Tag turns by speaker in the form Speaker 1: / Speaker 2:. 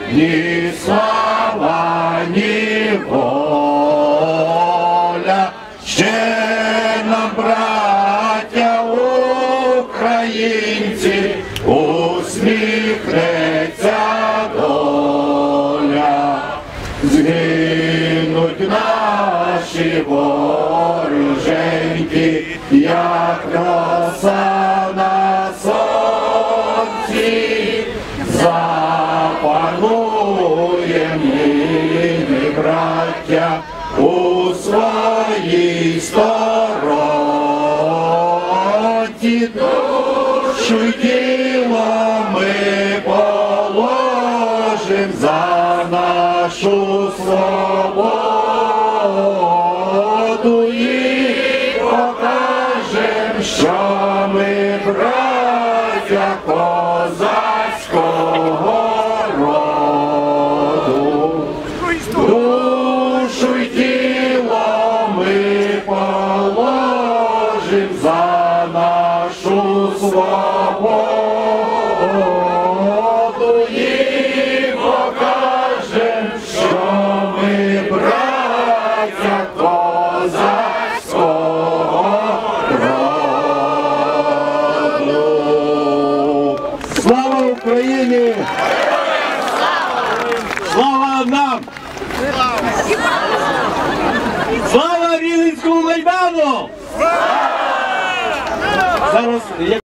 Speaker 1: ні слава, ні воля. Ще нам, браття українці, усміхнеться доля. Згинуть наші вороженьки, як роса на сонці. Запануєм ми, браття, у своїй сторонці. Душу й тіло ми положим за нашу свободу і покажем, що ми браття козацького роду. Душу й тіло ми положим за нашу свободу і покажем, що ми браття козацького роду. Слава Україні! Слава нам! Слава Вінницькому Майдану! Зараз